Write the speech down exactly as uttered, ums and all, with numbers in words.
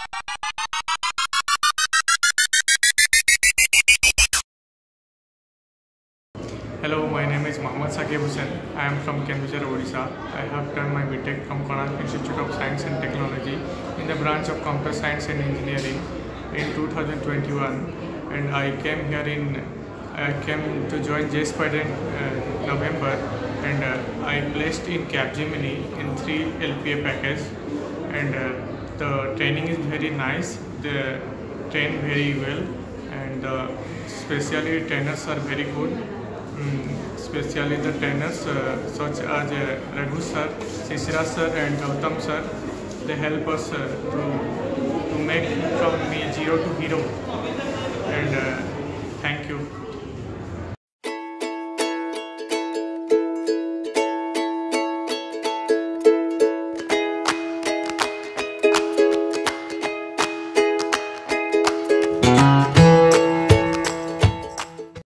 Hello, my name is Md Sakib Hussain. I am from Cambridge, Odisha. I have done my B Tech from Konark Institute of Science and Technology in the branch of Computer Science and Engineering in two thousand twenty-one, and I came here in I came to join Jspiders in uh, November, and uh, I placed in Capgemini in three L P A package, and uh, the training is very nice. They train very well, and uh, especially trainers are very good. Mm, especially the trainers uh, such as uh, Raghu sir, Sisira sir and Gautam sir, they help us uh, to, to make from me zero to hero, and uh, thank you.